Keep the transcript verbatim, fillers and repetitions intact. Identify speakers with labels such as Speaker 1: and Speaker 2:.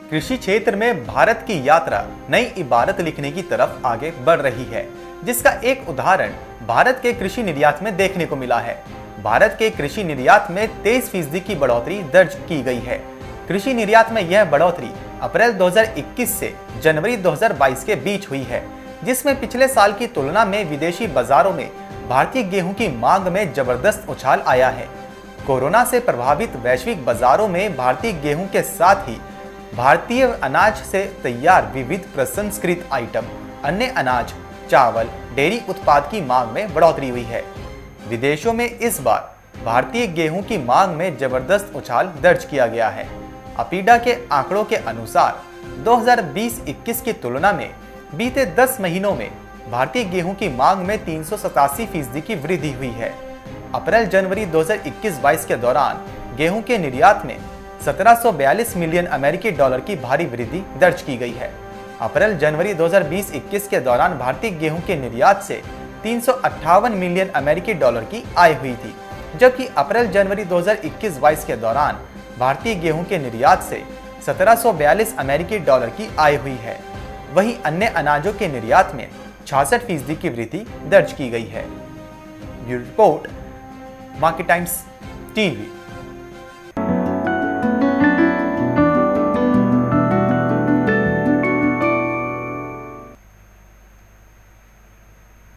Speaker 1: कृषि क्षेत्र में भारत की यात्रा नई इबारत लिखने की तरफ आगे बढ़ रही है, जिसका एक उदाहरण भारत के कृषि निर्यात में देखने को मिला है। भारत के कृषि निर्यात में तेईस फीसदी की बढ़ोतरी दर्ज की गई है। कृषि निर्यात में यह बढ़ोतरी अप्रैल दो हज़ार इक्कीस से जनवरी दो हज़ार बाईस के बीच हुई है, जिसमें पिछले साल की तुलना में विदेशी बाजारों में भारतीय गेहूं की मांग में जबरदस्त उछाल आया है। कोरोना से प्रभावित वैश्विक बाजारों में भारतीय गेहूं के साथ ही भारतीय अनाज से तैयार विविध प्रसंस्कृत आइटम, अन्य अनाज, चावल, डेयरी उत्पाद की मांग में बढ़ोतरी हुई है। विदेशों में इस बार भारतीय गेहूं की मांग में जबरदस्त उछाल दर्ज किया गया है। अपीडा के आंकड़ों के अनुसार दो हज़ार बीस इक्कीस की तुलना में बीते दस महीनों में भारतीय गेहूं की मांग में तीन सौ सतासी फीसदी की वृद्धि हुई है। अप्रैल जनवरी दो हज़ार इक्कीस बाईस के दौरान गेहूं के निर्यात में सत्रह सौ बयालीस मिलियन अमेरिकी डॉलर की भारी वृद्धि दर्ज की गई है। अप्रैल जनवरी दो हज़ार बीस इक्कीस के दौरान भारतीय गेहूं के निर्यात से तीन सौ अट्ठावन मिलियन अमेरिकी डॉलर की आय हुई थी, जबकि अप्रैल जनवरी दो हज़ार इक्कीस बाईस के दौरान भारतीय गेहूं के निर्यात से सत्रह सौ बयालीस अमेरिकी डॉलर की आय हुई है। वहीं अन्य अनाजों के निर्यात में छियासठ फीसदी की वृद्धि दर्ज की गई है। Bureau report, market times TV.